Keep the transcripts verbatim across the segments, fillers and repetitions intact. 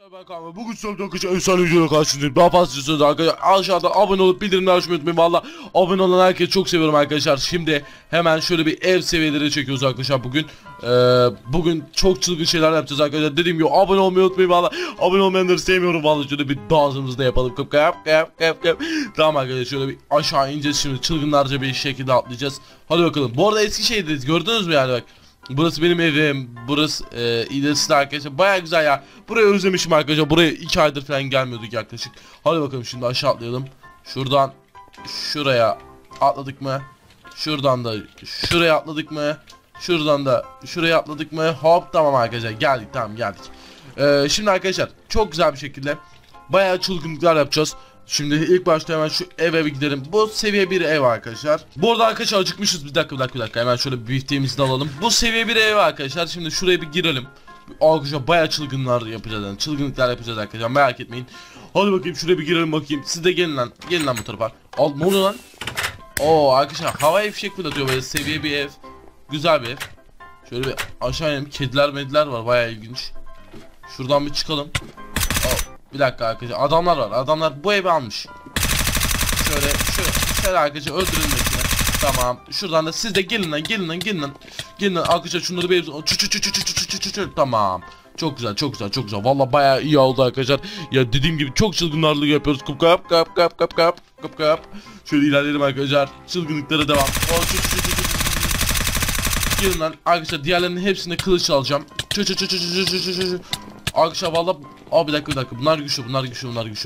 Ben Kaan, bugün sizlerle arkadaşlar efsane videoda karşınızdayım. Daha fazla söz arkadaşlar aşağıda abone olup bildirimleri açmayı unutmayın. Valla abone olan herkesi çok seviyorum arkadaşlar. Şimdi hemen şöyle bir ev seviyeleri çekiyoruz arkadaşlar bugün. Ee, bugün çok çılgın şeyler yapacağız arkadaşlar. Dediğim gibi abone olmayı unutmayın valla. Abone olmayanları sevmiyorum valla. Şöyle bir dağızımızı da yapalım. Kıp kıp kıp kıp kıp. Tamam arkadaşlar, şöyle bir aşağı ineceğiz şimdi. Çılgınlarca bir şekilde atlayacağız. Hadi bakalım. Bu arada Eskişehir'deyiz, gördünüz mü yani bak. Burası benim evim. Burası e, ilerisi arkadaşlar. Baya güzel ya. Burayı özlemişim arkadaşlar. Buraya iki aydır falan gelmiyorduk yaklaşık. Hadi bakalım şimdi aşağı atlayalım. Şuradan şuraya atladık mı? Şuradan da şuraya atladık mı? Şuradan da şuraya atladık mı? Hop, tamam arkadaşlar, geldik, tamam geldik. Ee, şimdi arkadaşlar çok güzel bir şekilde bayağı çılgınlıklar yapacağız. Şimdi ilk başta hemen şu eve bir gidelim. Bu seviye bir ev arkadaşlar. Bu arada arkadaşlar acıkmışız. Bir dakika bir dakika bir dakika. Hemen şöyle bir bifteğimizi de alalım. Bu seviye bir ev arkadaşlar. Şimdi şuraya bir girelim. Arkadaşlar bayağı çılgınlar yapacağız yani. Çılgınlıklar yapacağız arkadaşlar. Merak etmeyin. Hadi bakayım şuraya bir girelim bakayım. Siz de gelin lan. Gelin lan bu tarafa. Al, ne oluyor lan? Oo arkadaşlar havai fişek fırlatıyor böyle, seviye bir ev. Güzel bir ev. Şöyle bir aşağı inelim. Kediler mediler var. Bayağı ilginç. Şuradan bir çıkalım. Oh. Bir dakika arkadaşlar, adamlar var, adamlar bu evi almış. Şöyle şöyle şöyle arkadaşlar öldürün mesela. Tamam, şuradan da siz de gelin lan, gelin lan, gelin lan. Gelin lan arkadaşlar, şunları bir çü çü çü çü çü çü çü çü. Tamam. Çok güzel, çok güzel, çok güzel. Vallahi bayağı iyi oldu arkadaşlar. Ya dediğim gibi çok çılgınlarlık yapıyoruz. Kap kap kap kap kap kap kap kap. Şöyle ilerleyelim arkadaşlar. Çılgınlıklara devam. Oh, çü çü çü çü çü. Gelin lan arkadaşlar, diğerlerinin hepsine kılıç alacağım. Çü çü çü çü çü çü çü çü. Arkadaşlar valla, aa bir dakika bir dakika, bunlar güçlü, bunlar güçlü, bunlar güçlü.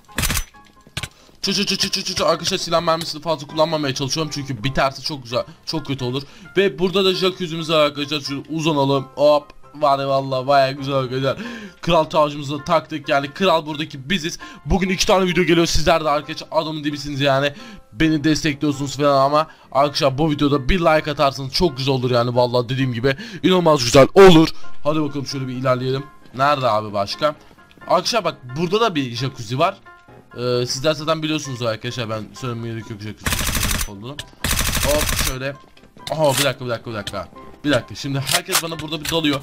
Çı çı çı çı çı çı. Arkadaşlar silah mermisini fazla kullanmamaya çalışıyorum çünkü biterse çok güzel, çok kötü olur. Ve burada da jacuzzi'miz var arkadaşlar, şöyle uzanalım, hop. Var ya valla baya güzel arkadaşlar. Kral tacımızı da taktık, yani kral buradaki biziz. Bugün iki tane video geliyor, sizler de arkadaşlar adamın dibisiniz yani. Beni destekliyorsunuz falan ama arkadaşlar bu videoda bir like atarsanız çok güzel olur yani, valla dediğim gibi inanılmaz güzel olur. Hadi bakalım şöyle bir ilerleyelim. Nerede abi başka? Arkadaşlar bak, burada da bir jacuzzi var. Ee, sizler zaten biliyorsunuz arkadaşlar, ben söylemeye gerek yok jacuzzi olduğunu. Hop şöyle. Aha bir dakika bir dakika bir dakika. Bir dakika, şimdi herkes bana burada bir dalıyor.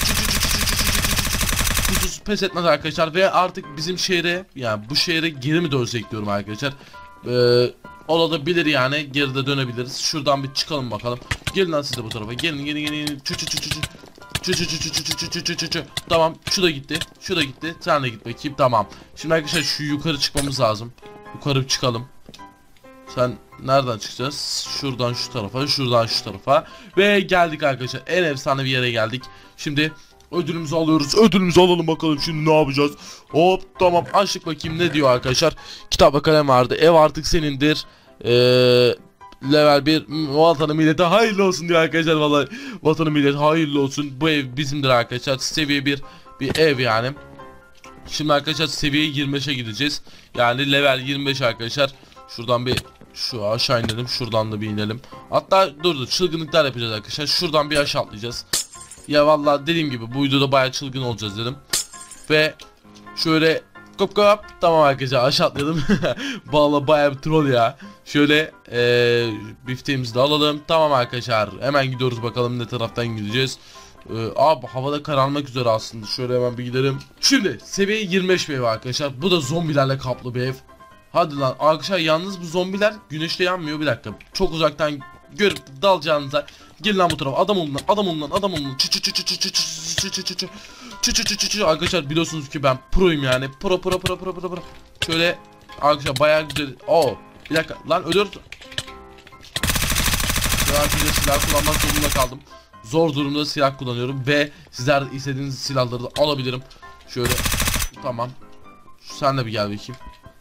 Kusuz pes etmez arkadaşlar ve artık bizim şehre, yani bu şehre geri mi dönsek diyorum arkadaşlar. Ee, olabilir yani, geride dönebiliriz. Şuradan bir çıkalım bakalım. Gelin lan siz de bu tarafa. Gelin gelin gelin. Çü çü çü çü çü. Çü çü çü çü çü çü çü çü çü çü. Tamam, şu da gitti. Şu da gitti. Sen de git bakayım. Tamam. Şimdi arkadaşlar şu yukarı çıkmamız lazım. Yukarı çıkalım. Sen nereden çıkacağız? Şuradan şu tarafa, şuradan şu tarafa. Ve geldik arkadaşlar. En efsane bir yere geldik. Şimdi ödülümüzü alıyoruz. Ödülümüzü alalım bakalım şimdi ne yapacağız? Hop tamam, açtık bakayım ne diyor arkadaşlar. Kitap ve kalem vardı. Ev artık senindir. Eee... Level bir, vatanı millete hayırlı olsun diyor arkadaşlar, vallahi vatanı millete hayırlı olsun. Bu ev bizimdir arkadaşlar. Seviye bir bir ev yani. Şimdi arkadaşlar seviye yirmi beşe gideceğiz. Yani level yirmi beş arkadaşlar. Şuradan bir şu aşağı inelim. Şuradan da bir inelim. Hatta dur dur, çılgınlıklar yapacağız arkadaşlar. Şuradan bir aşağı atlayacağız. Ya vallahi dediğim gibi bu videoda bayağı çılgın olacağız dedim. Ve şöyle kop kop, tamam arkadaşlar aşağı atlayalım. Vallahi bayağı bir troll ya. Şöyle ee, bifteğimizi de alalım. Tamam arkadaşlar, hemen gidiyoruz bakalım ne taraftan gideceğiz. Ee, abi havada kararmak üzere aslında. Şöyle hemen bir gidelim. Şimdi seviye yirmi beş bir ev arkadaşlar. Bu da zombilerle kaplı bir ev. Hadi lan arkadaşlar, yalnız bu zombiler güneşte yanmıyor. Bir dakika, çok uzaktan görüp dalacağınıza gelin lan bu tarafa. Adam olun lan, adam olun lan, adam olun lan. Çı çı çı çı çı çı çı çı çı çı çı çı çı çı çı. Arkadaşlar biliyorsunuz ki ben proyum yani. Pro pro pro pro pro pro. Şöyle arkadaşlar bayağı güzel. Oo bir dakika lan, ölüyoruz. Arkadaşlar silah kullanmak zorunda kaldım. Zor durumda silah kullanıyorum ve sizler istediğiniz silahları da alabilirim. Şöyle tamam. Sen de bir gel bakayım.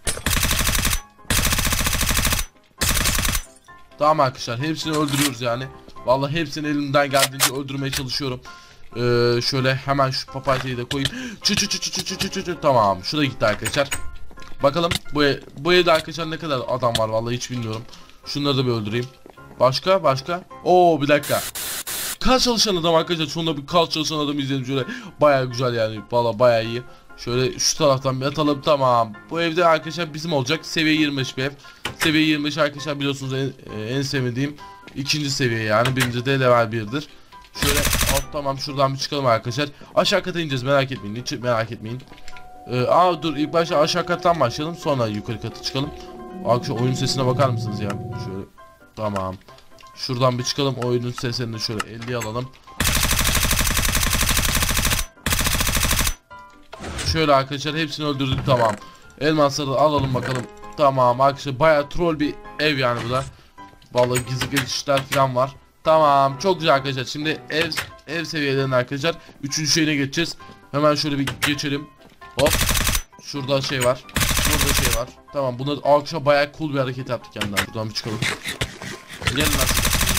Tamam arkadaşlar, hepsini öldürüyoruz yani. Vallahi hepsini elimden geldiğince öldürmeye çalışıyorum. Ee, şöyle hemen şu papatyayı da koyayım. Çü çü çü çü çü çü çü çü. Tamam, şu da gitti arkadaşlar. Bakalım bu ev, bu evde arkadaşlar ne kadar adam var vallahi hiç bilmiyorum. Şunları da bir öldüreyim. Başka başka. Oo bir dakika. Kal çalışan adam arkadaşlar, sonunda bir kal çalışan adam izledim şöyle. Baya güzel yani, vallahi baya iyi. Şöyle şu taraftan bir atalım, tamam. Bu evde arkadaşlar bizim olacak. Seviye yirmi beş bir ev. Seviye yirmi beş arkadaşlar biliyorsunuz en, en sevmediğim ikinci seviye yani. Birinci de level birdir. Şöyle hop tamam, şuradan bir çıkalım arkadaşlar. Aşağı kata ineceğiz, merak etmeyin, hiç merak etmeyin. Ee, aa dur, ilk başta aşağı kattan başlayalım, sonra yukarı katı çıkalım. Arkadaşlar oyun sesine bakar mısınız ya? Şöyle tamam. Şuradan bir çıkalım, oyunun sesini de şöyle elliye alalım. Şöyle arkadaşlar hepsini öldürdük, tamam. Elmasları da alalım bakalım. Tamam arkadaşlar, bayağı troll bir ev yani bu da. Vallahi gizli geçişler falan var. Tamam, çok güzel arkadaşlar. Şimdi ev ev seviyelerine arkadaşlar üçüncü şeyine geçeceğiz. Hemen şöyle bir geçelim. Hop. Şurada şey var. Burada şey var. Tamam, bunu arkadaşlar bayağı cool bir hareket yaptık yandan. Buradan bir çıkalım. Gelin lan.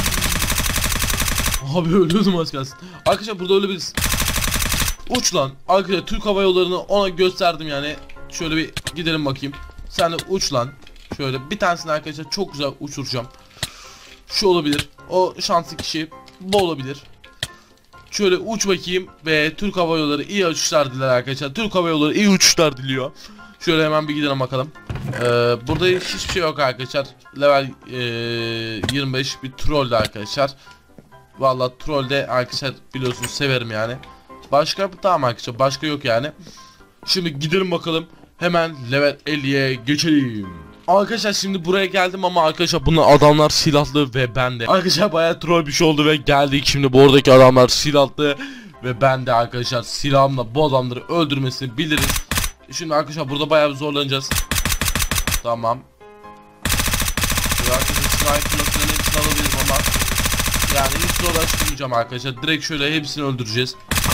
Abi ölüyordum az kalsın. Arkadaşlar burada öyle bir uç lan. Arkadaşlar Türk Hava Yolları'nı ona gösterdim yani. Şöyle bir gidelim bakayım. Sen de uç lan. Şöyle bir tanesini arkadaşlar çok güzel uçuracağım. Şu olabilir. O şanslı kişi bu olabilir. Şöyle uç bakayım ve Türk Hava Yolları iyi uçuşlar diler arkadaşlar. Türk Hava Yolları iyi uçuşlar diliyor. Şöyle hemen bir gidelim bakalım. Ee, burada hiçbir şey yok arkadaşlar. Level ee, yirmi beş bir troll arkadaşlar. Vallahi trollde arkadaşlar biliyorsunuz severim yani. Başka tamam arkadaşlar, başka yok yani. Şimdi gidelim bakalım. Hemen level elliye geçelim. Arkadaşlar şimdi buraya geldim ama arkadaşlar bunlar adamlar silahlı ve ben de. Arkadaşlar bayağı troll bir şey oldu ve geldik, şimdi bu oradaki adamlar silahlı ve ben de arkadaşlar silahımla bu adamları öldürmesini biliriz. Şimdi arkadaşlar burada bayağı bir zorlanacağız. Tamam. Şöyle arkadaşlar sniper'ların hepsini alabilirim ama yani hiç zorlaştırmayacağım arkadaşlar. Direkt şöyle hepsini öldüreceğiz.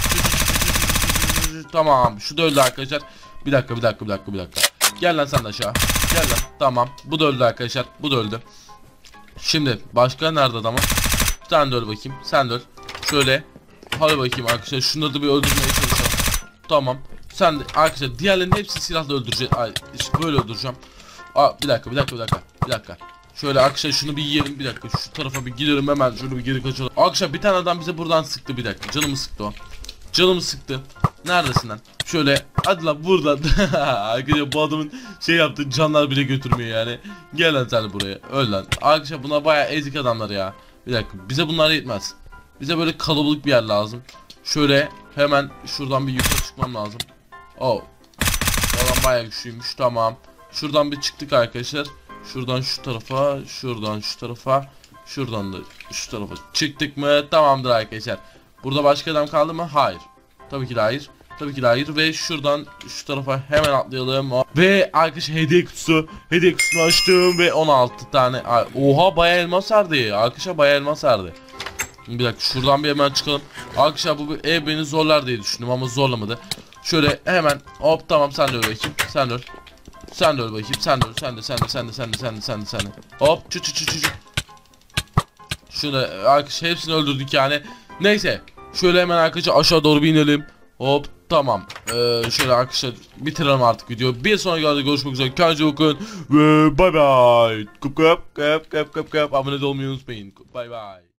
Tamam, şu da öldü arkadaşlar. Bir dakika bir dakika bir dakika bir dakika. Gel lan sen de aşağı. Gel lan. Tamam. Bu da öldü arkadaşlar. Bu da öldü. Şimdi başka nerede adamı? Sen de öl bakayım. Sen de öl. Şöyle. Hadi bakayım arkadaşlar. Şunları da bir öldürmeye çalışalım. Tamam. Sen de arkadaşlar diğerlerinin hepsini silahla öldüreceğiz. Ay işte böyle öldüreceğim. Aa bir dakika bir dakika bir dakika. Bir dakika. Şöyle arkadaşlar şunu bir yiyelim, bir dakika. Şu tarafa bir gidelim hemen, şöyle bir geri kaçalım. Arkadaşlar bir tane adam bize buradan sıktı, bir dakika. Canımı sıktı o. Canımı sıktı. Neredesin lan? Şöyle hadi lan buradan. Arkadaşlar bu adamın şey yaptı, canlar bile götürmüyor yani. Gel lan sen buraya. Öl lan. Arkadaşlar bunlar bayağı ezik adamlar ya. Bir dakika, bize bunlar yetmez. Bize böyle kalabalık bir yer lazım. Şöyle hemen şuradan bir yukarı çıkmam lazım. Oh. Adam bayağı güçlüymüş, tamam. Şuradan bir çıktık arkadaşlar. Şuradan şu tarafa, şuradan şu tarafa, şuradan da şu tarafa çıktık mı? Tamamdır arkadaşlar. Burada başka adam kaldı mı? Hayır. Tabii ki de hayır. Tabii ki de hayır. Ve şuradan şu tarafa hemen atlayalım. Ve arkadaşlar hediye kutusu. Hediye kutusunu açtım ve on altı tane. Oha bayağı elmas sardı. Arkadaşlar bayağı elmas sardı. Bir dakika şuradan bir hemen çıkalım. Arkadaşlar bu bir ev beni zorlar diye düşündüm ama zorlamadı. Şöyle hemen hop tamam, sen de öl bakayım. Sen de öl. Sen de öl bakayım. Sen de öl. Sen de sen de sen de sen de sen de sen de sen de. Hop çü çü çü çü. Şunu arkadaşlar hepsini öldürdük yani. Neyse. Şöyle hemen arkadaşlar aşağı doğru bir inelim. Hop tamam. Ee, şöyle arkadaşlar bitirelim artık video. Bir sonraki videoda görüşmek üzere. Kendinize bakın ve bay bay. Kıp kıp kıp kıp kıp kıp. Abone olmayı unutmayın. Bay bay.